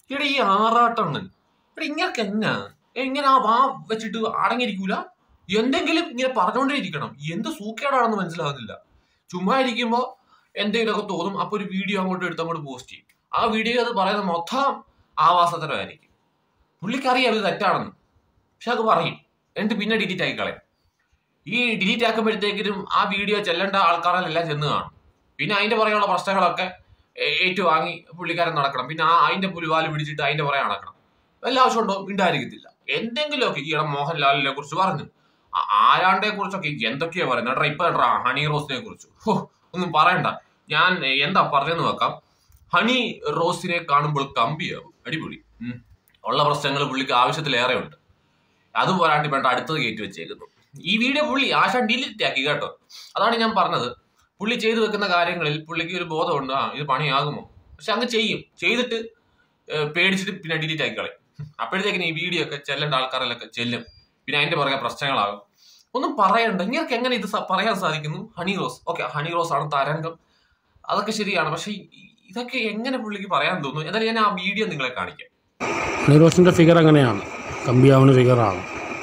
ഇവിടെ ഈ ആറാട്ടണ്ണൻ ഇവിടെ ഇങ്ങനെ എന്നാ ഇങ്ങനെ ആ വാ വെച്ചിട്ട് അടങ്ങിയിരിക്കൂല, എന്തെങ്കിലും ഇങ്ങനെ പറഞ്ഞുകൊണ്ടേ ഇരിക്കണം. എന്ത് സൂക്കേടാണെന്ന് മനസ്സിലാകുന്നില്ല. ചുമ്മാ ഇരിക്കുമ്പോ എന്തെങ്കിലുമൊക്കെ തോന്നും, അപ്പൊ ഒരു വീഡിയോ അങ്ങോട്ട് എടുത്ത് അങ്ങോട്ട് പോസ്റ്റ് ചെയ്യും. ആ വീഡിയോ അത് പറയുന്ന മൊത്തം ആവാസത്തരമായിരിക്കും. പുള്ളിക്കറിയാം ഇത് തെറ്റാണെന്ന്, പക്ഷെ അത് പറയും, എന്നിട്ട് പിന്നെ ഡിലീറ്റ് ആക്കി കളയും. ഈ ഡിലീറ്റ് ആക്കുമ്പോഴത്തേക്കിനും ആ വീഡിയോ ചെല്ലേണ്ട ആൾക്കാരെല്ലാം ചെന്ന് കാണും. പിന്നെ അതിന്റെ പുറകെയുള്ള പ്രശ്നങ്ങളൊക്കെ ഏറ്റുവാങ്ങി പുള്ളിക്കാരൻ നടക്കണം. പിന്നെ അതിന്റെ പുലിവാല് പിടിച്ചിട്ട് അതിന്റെ പുറകെ നടക്കണം. വല്ല ആവശ്യമുണ്ടോ? ഉണ്ടായിരിക്കത്തില്ല. എന്തെങ്കിലുമൊക്കെ ഈ മോഹൻലാലിനെ കുറിച്ച് പറഞ്ഞു, ആരാണ്ടെ കുറിച്ചൊക്കെ എന്തൊക്കെയാ പറയുന്നത്. ഇപ്പൊ ഹണി റോസിനെ കുറിച്ച് ഒന്നും പറയണ്ട. ഞാൻ എന്താ പറഞ്ഞെന്ന് വെക്കാം. ഹണി റോസിനെ കാണുമ്പോൾ കമ്പിയാവും. അടിപൊളി. ഉള്ള പ്രശ്നങ്ങൾ പുള്ളിക്ക് ആവശ്യത്തിലേറെ ഉണ്ട്. അത് പോരാട്ടി വേണ്ട അടുത്തത് കയറ്റി വെച്ചേക്കുന്നു. ഈ വീഡിയോ പുള്ളി ആശാൻ ഡിലീറ്റ് ആക്കി കേട്ടോ. അതാണ് ഞാൻ പറഞ്ഞത്. പുള്ളി ചെയ്തു വെക്കുന്ന കാര്യങ്ങളിൽ പുള്ളിക്ക് ഒരു ബോധമുണ്ട്, ഇത് പണിയാകുമോ. പക്ഷെ അങ്ങ് ചെയ്യും. ചെയ്തിട്ട് പേടിച്ചിട്ട് പിന്നെ ഡിലീറ്റ് ആക്കി കളയും. അപ്പോഴത്തേക്കിന് ഈ വീഡിയോ ഒക്കെ ചെല്ലേണ്ട ആൾക്കാരിലൊക്കെ ചെല്ലും. പിന്നെ അതിന്റെ പുറകെ പ്രശ്നങ്ങളാകും. ഒന്നും പറയണ്ട. ഇങ്ങനെ എങ്ങനെ ഇത് പറയാൻ സാധിക്കുന്നു? ഹണി റോസ്, ഓക്കെ, ഹണി റോസ് ആണ് തരംഗം, അതൊക്കെ ശരിയാണ്. പക്ഷെ ഇതൊക്കെ എങ്ങനെ പുള്ളിക്ക് പറയാൻ തോന്നുന്നു? എന്നാലും ഞാൻ ആ വീഡിയോ നിങ്ങളെ കാണിക്കാം. ഹണി റോസിന്റെ ഫിഗർ അങ്ങനെയാണ്, കമ്പിയാവുന്ന ഫിഗറാണ്.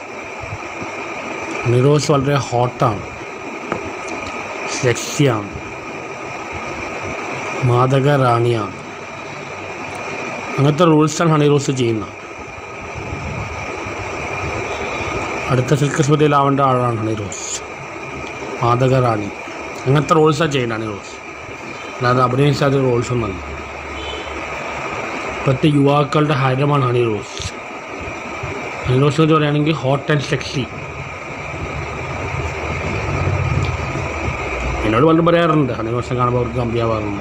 ഹണി റോസ് വളരെ ഹോട്ടാണ്, സെക്സിയാണ്, മാദക റാണിയാണ്. അങ്ങനത്തെ റൂൾസാണ് ഹണി റോസ് ചെയ്യുന്നത്. അടുത്ത സിൽക്ക് സ്മൃതിയിലാവേണ്ട ആളാണ് ഹണി റോസ്, മാദക റാണി. അങ്ങനത്തെ റോൾസാണ് ചെയ്യുന്നത് ഹണി റോസ്, അല്ലാതെ അഭിനയിച്ചാൽ റോൾസൊന്നല്ല. ഇപ്പോഴത്തെ യുവാക്കളുടെ ഹരമാണ് ഹണി റോസ്. ഹണി റോസ് എന്ന് പറയുകയാണെങ്കിൽ ഹോട്ട് ആൻഡ് സെക്സി. എന്നോട് പലരും പറയാറുണ്ട് ഹണി റോസിനെ കാണുമ്പോൾ അവർക്ക് കമ്പിയാവാറുണ്ട്.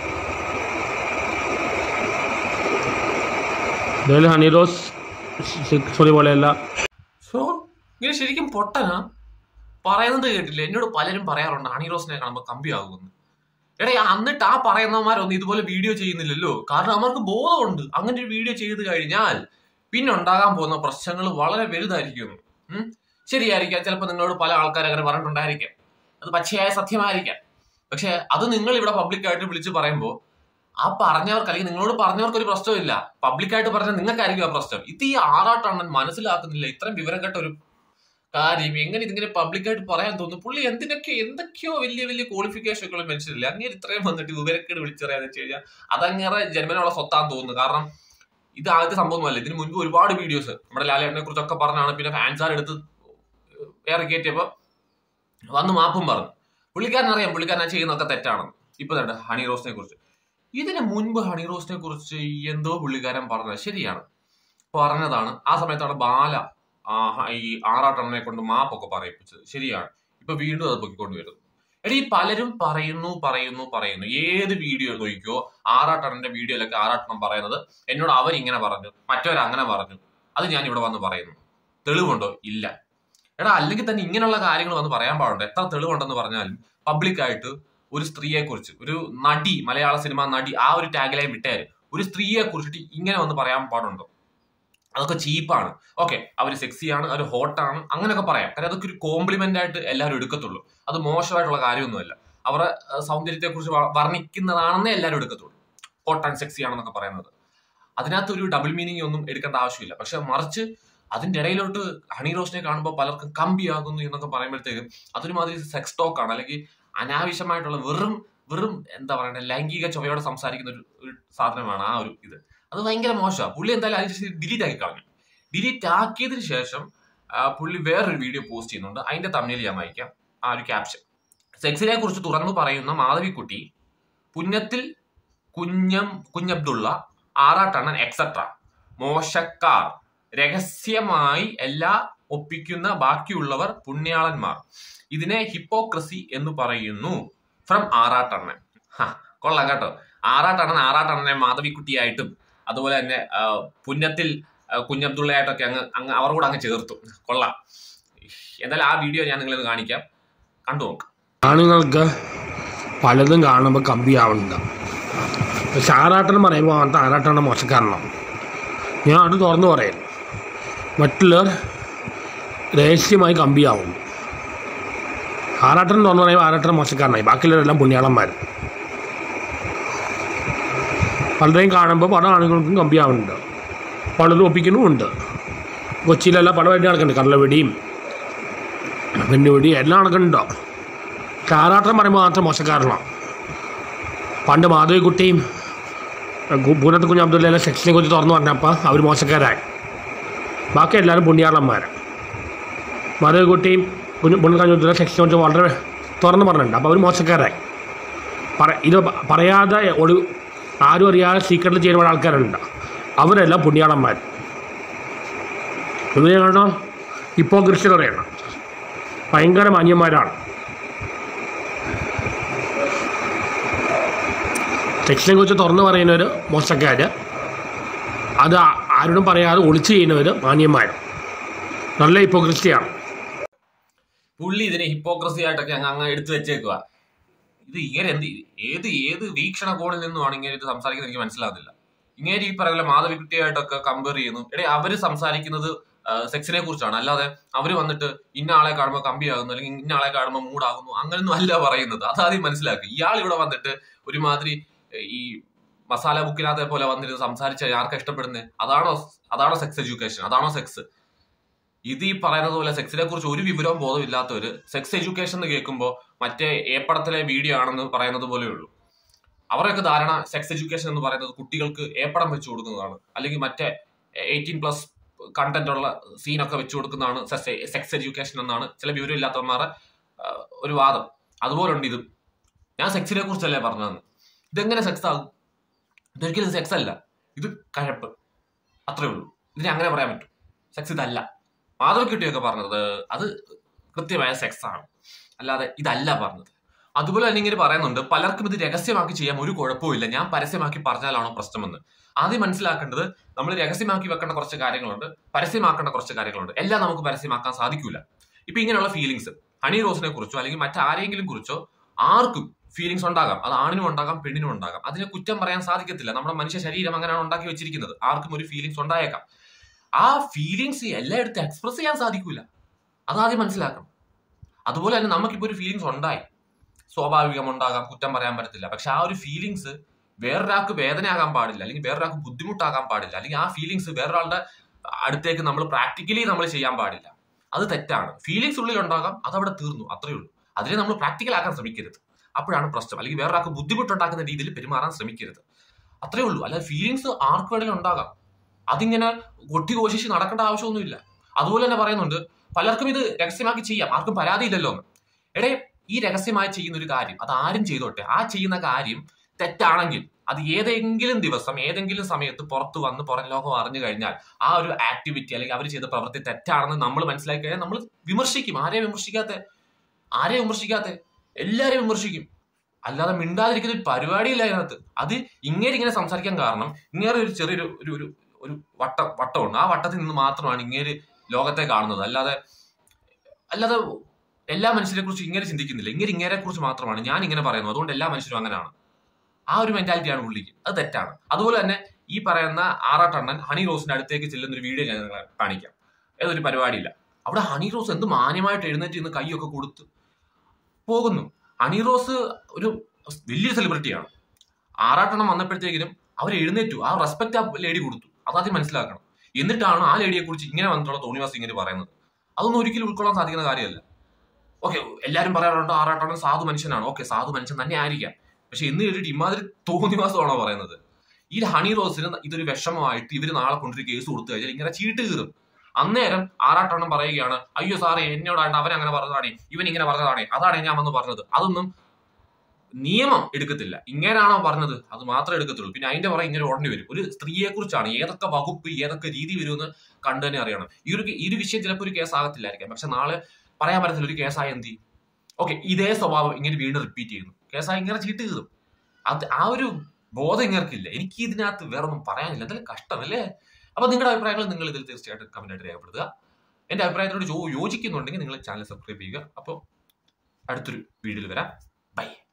എന്തായാലും ഹണി റോസ് സിൽക്ക് പോലെയല്ല. സോ ഇങ്ങനെ ശരിക്കും പൊട്ടനാ പറയുന്നത് കേട്ടില്ല. എന്നോട് പലരും പറയാറുണ്ട് ഹണി റോസിനെ കാണുമ്പോൾ കമ്പിയാകുമെന്ന്. എടാ, എന്നിട്ട് ആ പറയുന്നവന്മാരൊന്നും ഇതുപോലെ വീഡിയോ ചെയ്യുന്നില്ലല്ലോ. കാരണം അവർക്ക് ബോധമുണ്ട് അങ്ങനെ ഒരു വീഡിയോ ചെയ്ത് കഴിഞ്ഞാൽ പിന്നെ ഉണ്ടാകാൻ പോകുന്ന പ്രശ്നങ്ങൾ വളരെ വലുതായിരിക്കും. ശരിയായിരിക്കാം, ചിലപ്പോൾ നിങ്ങളോട് പല ആൾക്കാർ അങ്ങനെ പറഞ്ഞിട്ടുണ്ടായിരിക്കാം, അത് പച്ചയായ സത്യമായിരിക്കാം. പക്ഷെ അത് നിങ്ങൾ ഇവിടെ പബ്ലിക്കായിട്ട് വിളിച്ച് പറയുമ്പോൾ ആ പറഞ്ഞവർക്ക് അല്ലെങ്കിൽ നിങ്ങളോട് പറഞ്ഞവർക്ക് ഒരു പ്രശ്നമില്ല. പബ്ലിക്കായിട്ട് പറഞ്ഞാൽ നിങ്ങൾക്കായിരിക്കും ആ പ്രശ്നം. ഇത് ഈ ആറാട്ടണ്ണൻ മനസ്സിലാക്കുന്നില്ല. ഇത്രയും വിവരം കേട്ട ഒരു കാര്യം എങ്ങനെ ഇതിങ്ങനെ പബ്ലിക്കായിട്ട് പറയാൻ തോന്നുന്നു? പുള്ളി എന്തൊക്കെയോ വലിയ വലിയ ക്വാളിഫിക്കേഷനുകളും മെൻഷനില്ല. അങ്ങനെ ഇത്രയും വന്നിട്ട് വിവരക്കേട് വിളിച്ചറിയാന്ന് വെച്ച് കഴിഞ്ഞാൽ അതങ്ങനെ ജന്മനുള്ള സ്വത്താന്ന് തോന്നുന്നു. കാരണം ഇത് ആദ്യത്തെ സംഭവമല്ല. ഇതിന് മുൻപ് ഒരുപാട് വീഡിയോസ് നമ്മുടെ ലാലേട്ടനെ കുറിച്ചൊക്കെ പറഞ്ഞാണ്. പിന്നെ ഫാൻസാർ എടുത്ത് ഏറെ കയറ്റിയപ്പോ വന്ന് മാപ്പും പറഞ്ഞു. പുള്ളിക്കാരനറിയാം പുള്ളിക്കാരൻ ചെയ്യുന്നതൊക്കെ തെറ്റാണെന്ന്. ഇപ്പൊ തന്നെ ഹണി റോസിനെ കുറിച്ച്, ഇതിന് മുൻപ് ഹണി റോസിനെ കുറിച്ച് എന്തോ പുള്ളിക്കാരൻ പറഞ്ഞത് ശരിയാണ്, പറഞ്ഞതാണ്. ആ സമയത്താണ് ബാല ഈ ആറാട്ടണ്ണനെ കൊണ്ട് മാപ്പൊക്കെ പറയിപ്പിച്ചത്. ശരിയാണ്. ഇപ്പൊ വീണ്ടും അത് പൊക്കിക്കൊണ്ടുവരുന്നു. എടീ, പലരും പറയുന്നു. ഏത് വീഡിയോ നോക്കിക്കോ, ആറാട്ടണ്ണന്റെ വീഡിയോയിലൊക്കെ ആറാട്ടണ്ണൻ പറയുന്നത് എന്നോട് അവരിങ്ങനെ പറഞ്ഞു, മറ്റവരങ്ങനെ പറഞ്ഞു, അത് ഞാൻ ഇവിടെ വന്ന് പറയുന്നു. തെളിവുണ്ടോ? ഇല്ല. എടാ, അല്ലെങ്കിൽ തന്നെ ഇങ്ങനെയുള്ള കാര്യങ്ങൾ വന്ന് പറയാൻ പാടുണ്ട്. എത്ര തെളിവുണ്ടെന്ന് പറഞ്ഞാലും പബ്ലിക്കായിട്ട് ഒരു സ്ത്രീയെ കുറിച്ച്, ഒരു നടി, മലയാള സിനിമ നടി, ആ ഒരു ടാഗിലായി വിട്ടേര്, ഒരു സ്ത്രീയെ കുറിച്ചിട്ട് ഇങ്ങനെ വന്ന് പറയാൻ പാടുണ്ടോ? അതൊക്കെ ചീപ്പാണ്. ഓക്കെ, അവര് സെക്സിയാണ്, അവർ ഹോട്ടാണ്, അങ്ങനെയൊക്കെ പറയാം. കാരണം അതൊക്കെ ഒരു കോംപ്ലിമെന്റ് ആയിട്ട് എല്ലാവരും എടുക്കത്തുള്ളൂ. അത് മോശമായിട്ടുള്ള കാര്യമൊന്നുമല്ല. അവരുടെ സൗന്ദര്യത്തെ കുറിച്ച് വർണ്ണിക്കുന്നതാണെന്നേ എല്ലാവരും എടുക്കത്തുള്ളൂ. ഹോട്ട് ആൻഡ് സെക്സി ആണെന്നൊക്കെ പറയുന്നത്. അതിനകത്ത് ഒരു ഡബിൾ മീനിങ് ഒന്നും എടുക്കേണ്ട ആവശ്യമില്ല. പക്ഷെ മറിച്ച് അതിന്റെ ഇടയിലോട്ട് ഹണി റോസിനെ കാണുമ്പോൾ പലർക്കും കമ്പിയാകുന്നു എന്നൊക്കെ പറയുമ്പോഴത്തേക്കും അതൊരുമാതിരി സെക്സ് ടോക്ക് ആണ്, അല്ലെങ്കിൽ അനാവശ്യമായിട്ടുള്ള വെറും എന്താ പറയുക, ലൈംഗിക ചൊവ്വയോടെ സംസാരിക്കുന്ന ഒരു സാധനമാണ് ആ ഒരു ഇത്. അത് ഭയങ്കര മോശമാണ്. പുള്ളി എന്തായാലും അതിന് ഡിലീറ്റ് ആക്കി കളഞ്ഞു. ഡിലീറ്റ് ആക്കിയതിന് ശേഷം പുള്ളി വേറൊരു വീഡിയോ പോസ്റ്റ് ചെയ്യുന്നുണ്ട്. അതിന്റെ തമ്മിൽ ഞാൻ വായിക്കാം. ആ ഒരു ക്യാപ്ഷൻ: സെക്സിനെ കുറിച്ച് തുറന്നു പറയുന്ന മാധവിക്കുട്ടി, പുന്നത്തിൽ കുഞ്ഞബ്ദുള്ള, ആറാട്ടണ്ണൻ എക്സെട്ര, മോശക്കാർ, രഹസ്യമായി എല്ലാം ഒപ്പിക്കുന്ന ബാക്കിയുള്ളവർ പുണ്യാളന്മാർ. ഇതിനെ ഹിപ്പോക്രസി എന്ന് പറയുന്നു. ഫ്രം ആറാട്ടണ്ണൻ. കൊള്ളാം കേട്ടോ. ആറാട്ടണ്ണനെ മാധവിക്കുട്ടിയായിട്ടും അതുപോലെ തന്നെ പുന്നത്തിൽ കുഞ്ഞബ്ദുള്ളയായിട്ടൊക്കെ അങ്ങ് അവരുടെ കൂടെ അങ്ങ് ചേർത്തു. കൊള്ളാം. എന്തായാലും ആ വീഡിയോ ഞാൻ നിങ്ങളൊന്ന് കാണിക്കാം, കണ്ടു നോക്കാം. ആണുങ്ങൾക്ക് പലതും കാണുമ്പോൾ കമ്പിയാവുന്നുണ്ട്. പക്ഷെ ആറാട്ടൻ പറയുമ്പോൾ അങ്ങനത്തെ ആറാട്ടണ്ണൻ മോശക്കാരനാണ്. ഞാൻ അത് തുറന്നു പറയാം. മറ്റുള്ളവർ രഹസ്യമായി കമ്പിയാവും. ആറാട്ടൻ തുറന്നു പറയുമ്പോൾ ആറാട്ടൻ മോശക്കാരനായി, ബാക്കിയുള്ളവരെല്ലാം പുണ്യാളന്മാർ. പലരെയും കാണുമ്പോൾ പല ആളുകൾക്കും കമ്പിയാവുന്നുണ്ട്, പലരും ഒപ്പിക്കുന്നുമുണ്ട്. കൊച്ചിയിലെല്ലാം പലമായിട്ട് നടക്കുന്നുണ്ട്, കള്ളവെടിയും പെണ്ണുവെടിയും എല്ലാം നടക്കുന്നുണ്ടോ. ആറാട്ടം പറയുമ്പോൾ മാത്രം മോശക്കാരനാണ്. പണ്ട് മാധവിക്കുട്ടിയും പൂനത്ത് കുഞ്ഞ് അബ്ദുള്ള സെക്സിനെ കുറിച്ച് തുറന്നു പറഞ്ഞപ്പോൾ അവർ മോശക്കാരായി. ബാക്കി എല്ലാവരും പുണ്യാളന്മാരാണ്. മാധവിക്കുട്ടിയും പൂനത്ത് സെക്സിനെ കുറിച്ച് വളരെ തുറന്നു പറഞ്ഞിട്ടുണ്ട്, അപ്പോൾ അവർ മോശക്കാരായി. ഇത് പറയാതെ ആരും അറിയാതെ സീക്രട്ടിൽ ചെയ്യുന്ന ആൾക്കാരുണ്ട്, അവരെല്ലാം പുണ്യാളന്മാർ. ഇവരെ കാണോ ഹിപ്പോക്രസി പറയണം, ഭയങ്കര മാന്യന്മാരാണ്. സെക്സിനെ കുറിച്ച് തുറന്നു പറയുന്നവർ മോശക്കാർ, അത് ആരോടും പറയാതെ ഒളിച്ചു ചെയ്യുന്നവർ മാന്യന്മാർ. നല്ല ഹിപ്പോക്രസിയാണ്. പുള്ളി ഇതിനെ ഹിപ്പോക്രസി ആയിട്ടൊക്കെ അങ്ങ് എടുത്തു വെച്ചേക്കുക. ഇത് ഇങ്ങനെ ഏത് വീക്ഷണകോണിൽ നിന്നുമാണ് ഇങ്ങനെ ഇത് സംസാരിക്കുന്നത് എനിക്ക് മനസ്സിലാകുന്നില്ല. ഇങ്ങനെ ഈ പറയുന്ന മാധവിക്കുട്ടിയായിട്ടൊക്കെ കമ്പയർ ചെയ്യുന്നു. അവര് സംസാരിക്കുന്നത് സെക്സിനെ കുറിച്ചാണ്, അല്ലാതെ അവര് വന്നിട്ട് ഇന്ന ആളെ കാണുമ്പോൾ കമ്പിയാകുന്നു അല്ലെങ്കിൽ ഇന്ന ആളെ കാണുമ്പോൾ മൂടാകുന്നു അങ്ങനൊന്നും അല്ല പറയുന്നത്. അതാദ്യം മനസ്സിലാക്കി. ഇയാൾ ഇവിടെ വന്നിട്ട് ഒരുമാതിരി ഈ മസാല ബുക്കിനകത്തെ പോലെ വന്നിട്ട് സംസാരിച്ചാൽ ആർക്കാ ഇഷ്ടപ്പെടുന്നത്? അതാണോ സെക്സ് എഡ്യൂക്കേഷൻ? അതാണോ സെക്സ്? ഇത് ഈ പറയുന്നത് പോലെ സെക്സിനെ കുറിച്ച് ഒരു വിവരവും ബോധമില്ലാത്തവര് സെക്സ് എഡ്യൂക്കേഷൻ എന്ന് കേൾക്കുമ്പോൾ മറ്റേ ഏപ്പടത്തിലെ വീഡിയോ ആണെന്ന് പറയുന്നത് പോലെ ഉള്ളൂ. അവരൊക്കെ ധാരണ സെക്സ് എഡ്യൂക്കേഷൻ എന്ന് പറയുന്നത് കുട്ടികൾക്ക് ഏപ്പടം വെച്ചു കൊടുക്കുന്നതാണ്, അല്ലെങ്കിൽ മറ്റേ 18+ കണ്ടന്റ് ഉള്ള സീനൊക്കെ വെച്ചു കൊടുക്കുന്നതാണ് സെക്സ് എഡ്യൂക്കേഷൻ എന്നാണ് ചില വിവരം ഇല്ലാത്തവന്മാരുടെ ഒരു വാദം. അതുപോലെ ഉണ്ട് ഇതും. ഞാൻ സെക്സിനെ കുറിച്ചല്ലേ പറഞ്ഞതെന്ന്. ഇതെങ്ങനെ സെക്സ് ആകും? ഇതൊരിക്കലും സെക്സ് അല്ല, ഇത് കഴപ്പ്, അത്രേ ഉള്ളൂ. ഇതിനെ അങ്ങനെ പറയാൻ പറ്റും. സെക്സ് ഇതല്ല. മാധവിക്കുട്ടിയൊക്കെ പറഞ്ഞത് അത് കൃത്യമായ സെക്സ് ആണ്, അല്ലാതെ ഇതല്ല പറഞ്ഞത്. അതുപോലെ തന്നെ ഇങ്ങനെ പറയുന്നുണ്ട്, പലർക്കും ഇത് രഹസ്യമാക്കി ചെയ്യാൻ ഒരു കുഴപ്പമില്ല, ഞാൻ പരസ്യമാക്കി പറഞ്ഞാലാണോ പ്രശ്നമെന്ന്. ആദ്യം മനസ്സിലാക്കേണ്ടത്, നമ്മൾ രഹസ്യമാക്കി വെക്കേണ്ട കുറച്ച് കാര്യങ്ങളുണ്ട്, പരസ്യമാക്കേണ്ട കുറച്ച് കാര്യങ്ങളുണ്ട്. എല്ലാം നമുക്ക് പരസ്യമാക്കാൻ സാധിക്കൂല. ഇപ്പൊ ഇങ്ങനെയുള്ള ഫീലിങ്സ് ഹണി റോസിനെ കുറിച്ചോ അല്ലെങ്കിൽ മറ്റാരെങ്കിലും കുറിച്ചോ ആർക്കും ഫീലിങ്സ് ഉണ്ടാകാം. അത് ആണിനും ഉണ്ടാകാം, പെണ്ണിനും ഉണ്ടാകാം. അതിനെ കുറ്റം പറയാൻ സാധിക്കത്തില്ല. നമ്മുടെ മനുഷ്യ ശരീരം അങ്ങനെയാണ് ഉണ്ടാക്കി വെച്ചിരിക്കുന്നത്. ആർക്കും ഒരു ഫീലിങ്സ് ഉണ്ടായേക്കാം. ആ ഫീലിങ്സ് എല്ലായിടത്തും എക്സ്പ്രസ് ചെയ്യാൻ സാധിക്കൂല. അതാദ്യം മനസ്സിലാക്കണം. അതുപോലെ തന്നെ നമുക്കിപ്പോ ഒരു ഫീലിങ്സ് ഉണ്ടായി, സ്വാഭാവികം ഉണ്ടാകാം, കുറ്റം പറയാൻ പറ്റത്തില്ല. പക്ഷെ ആ ഒരു ഫീലിങ്സ് വേറൊരാൾക്ക് വേദനയാകാൻ പാടില്ല, അല്ലെങ്കിൽ വേറൊരാൾക്ക് ബുദ്ധിമുട്ടാകാൻ പാടില്ല, അല്ലെങ്കിൽ ആ ഫീലിങ്സ് വേറൊരാളുടെ അടുത്തേക്ക് നമ്മൾ പ്രാക്ടിക്കലി നമ്മൾ ചെയ്യാൻ പാടില്ല. അത് തെറ്റാണ്. ഫീലിങ്സ് ഉള്ളിൽ ഉണ്ടാകാം, അതവിടെ തീർന്നു, അത്രേ ഉള്ളൂ. അതിനെ നമ്മൾ പ്രാക്ടിക്കൽ ആക്കാൻ ശ്രമിക്കരുത്. അപ്പോഴാണ് പ്രശ്നം. അല്ലെങ്കിൽ വേറൊരാൾക്ക് ബുദ്ധിമുട്ടുണ്ടാക്കുന്ന രീതിയിൽ പെരുമാറാൻ ശ്രമിക്കരുത്, അത്രേ ഉള്ളൂ. അല്ലാതെ ഫീലിങ്സ് ആർക്ക് വേണമെങ്കിലും ഉണ്ടാകാം. അതിങ്ങനെ കൊട്ടിഘോഷിച്ച് നടക്കേണ്ട ആവശ്യമൊന്നുമില്ല. അതുപോലെ തന്നെ പറയുന്നുണ്ട്, പലർക്കും ഇത് രഹസ്യമാക്കി ചെയ്യാം, ആർക്കും പരാതിയില്ലല്ലോ എന്ന്. ഈ രഹസ്യമായി ചെയ്യുന്ന ഒരു കാര്യം അത് ആരും ചെയ്തോട്ടെ, ആ ചെയ്യുന്ന കാര്യം തെറ്റാണെങ്കിൽ അത് ഏതെങ്കിലും ദിവസം ഏതെങ്കിലും സമയത്ത് പുറത്തു വന്ന് പുറം ലോകം അറിഞ്ഞു കഴിഞ്ഞാൽ ആ ഒരു ആക്ടിവിറ്റി അല്ലെങ്കിൽ അവർ ചെയ്ത പ്രവൃത്തി തെറ്റാണെന്ന് നമ്മൾ മനസ്സിലാക്കി കഴിഞ്ഞാൽ നമ്മൾ വിമർശിക്കും. ആരെയും വിമർശിക്കാത്ത എല്ലാവരെയും വിമർശിക്കും. അല്ലാതെ മിണ്ടാതിരിക്കുന്ന ഒരു പരിപാടിയില്ല അതിനകത്ത്. അത് ഇങ്ങനെ സംസാരിക്കാൻ കാരണം ഇങ്ങനെ ഒരു ചെറിയൊരു ഒരു വട്ടമുണ്ട്. ആ വട്ടത്തിൽ നിന്ന് മാത്രമാണ് ഇങ്ങനെ ലോകത്തെ കാണുന്നത്. അല്ലാതെ എല്ലാ മനുഷ്യരെ കുറിച്ച് ഇങ്ങനെ ചിന്തിക്കുന്നില്ല. ഇങ്ങനെ കുറിച്ച് മാത്രമാണ് ഞാൻ ഇങ്ങനെ പറയുന്നത്, അതുകൊണ്ട് എല്ലാ മനുഷ്യരും അങ്ങനെയാണ്. ആ ഒരു മെന്റാലിറ്റിയാണ് പുള്ളിക്ക്. അത് തെറ്റാണ്. അതുപോലെ തന്നെ ഈ പറയുന്ന ആറാട്ടണ്ണൻ ഹണി റോസിന്റെ അടുത്തേക്ക് ചെല്ലുന്ന ഒരു വീഡിയോ ഞാൻ നിങ്ങളെ കാണിക്കാം. ഏതൊരു പരിപാടിയില്ല, അവിടെ ഹണി റോസ് എന്ത് മാന്യമായിട്ട് എഴുന്നേറ്റ് ഇന്ന് കൈയൊക്കെ കൊടുത്ത് പോകുന്നു. ഹണി റോസ് ഒരു വലിയൊരു സെലിബ്രിറ്റിയാണ്. ആറാട്ടണ്ണൻ വന്നപ്പോഴത്തേക്കിനും അവർ എഴുന്നേറ്റു. ആ റെസ്പെക്ട് ആ ലേഡി കൊടുത്തു. അതാദ്യം മനസ്സിലാക്കണം. എന്നിട്ടാണ് ആ ലേഡിയെ കുറിച്ച് ഇങ്ങനെ വന്നിട്ടുള്ള തോന്നിവാസം ഇങ്ങനെ പറയുന്നത്. അതൊന്നും ഒരിക്കലും ഉൾക്കൊള്ളാൻ സാധിക്കുന്ന കാര്യമല്ല. ഓക്കെ, എല്ലാവരും പറയാറുണ്ട് ആറാട്ടണ്ണൻ സാധു മനുഷ്യനാണ്. ഓക്കെ, സാധു മനുഷ്യൻ തന്നെ ആയിരിക്കാം. പക്ഷെ എന്ന് കേട്ടിട്ട് ഇമാതിരി തോന്നിവാസമാണോ പറയുന്നത്? ഈ ഹണി റോസിന് ഇതൊരു വിഷമമായിട്ട് ഇവര് നാളെ കൊണ്ടൊരു കേസ് കൊടുത്തു കഴിഞ്ഞാൽ ഇങ്ങനെ ചീട്ട് കീറും. അന്നേരം ആറാട്ടണ്ണൻ പറയുകയാണ്, അയ്യോ സാറേ എന്നോടാണ് അവൻ അങ്ങനെ പറഞ്ഞതാണേ, ഇവൻ ഇങ്ങനെ പറഞ്ഞതാണേ, അതാണ് ഞാൻ വന്ന് പറഞ്ഞത്. അതൊന്നും നിയമം എടുക്കത്തില്ല. ഇങ്ങനെയാണോ പറഞ്ഞത് അത് മാത്രമേ എടുക്കത്തുള്ളൂ. പിന്നെ അതിന്റെ പുറകെ ഇങ്ങനെ ഓടേണ്ടി വരും. ഒരു സ്ത്രീയെ കുറിച്ചാണ്, ഏതൊക്കെ വകുപ്പ് ഏതൊക്കെ രീതി വരുമെന്ന് കണ്ടു തന്നെ അറിയണം. ഈ ഒരു വിഷയം ചിലപ്പോൾ ഒരു കേസ് ആകത്തില്ലായിരിക്കാം, പക്ഷെ നാളെ പറയാൻ പറ്റത്തില്ല. ഒരു കേസായ എന്ത് ചെയ്യും? ഓക്കെ, ഇതേ സ്വഭാവം ഇങ്ങനെ വീണ്ടും റിപ്പീറ്റ് ചെയ്യുന്നു, കേസായി ഇങ്ങനെ ചീട്ട് കീറും. ആ ഒരു ബോധം ഇങ്ങർക്കില്ല. എനിക്ക് ഇതിനകത്ത് വേറെ ഒന്നും പറയാനില്ല. എന്തായാലും കഷ്ടമല്ലേ? അപ്പൊ നിങ്ങളുടെ അഭിപ്രായങ്ങൾ നിങ്ങൾ ഇതിൽ തീർച്ചയായിട്ടും കമന്റായിട്ട് രേഖപ്പെടുത്തുക. എന്റെ അഭിപ്രായത്തിനോട് യോജിക്കുന്നുണ്ടെങ്കിൽ നിങ്ങൾ ചാനൽ സബ്സ്ക്രൈബ് ചെയ്യുക. അപ്പോൾ അടുത്തൊരു വീഡിയോയിൽ വരാം. ബൈ.